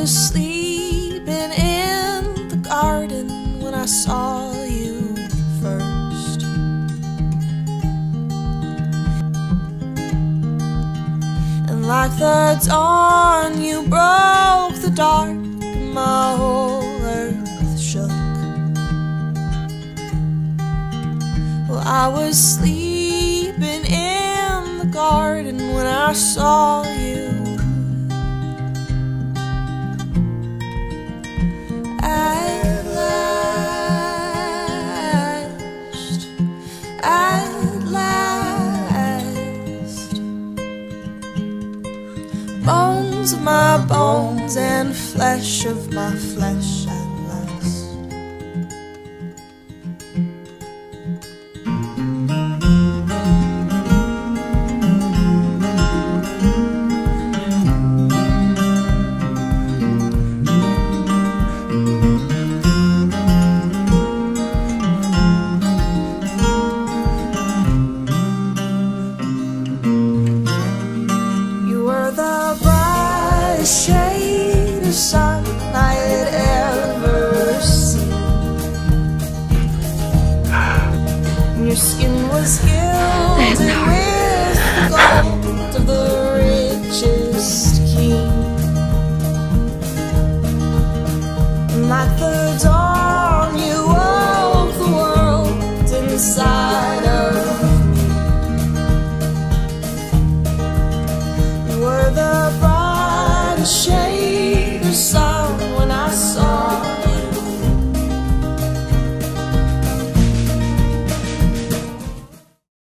was sleeping in the garden when I saw you first. And like the dawn, you broke the dark, and my whole earth shook. Well, I was sleeping in the garden when I saw you. At last, bones of my bones and flesh of my flesh at last. Shade of sun I had ever seen. And your skin was gilded with the gold of the richest king. And like the dawn, you woke the world inside of me. You were the shade of sun when I saw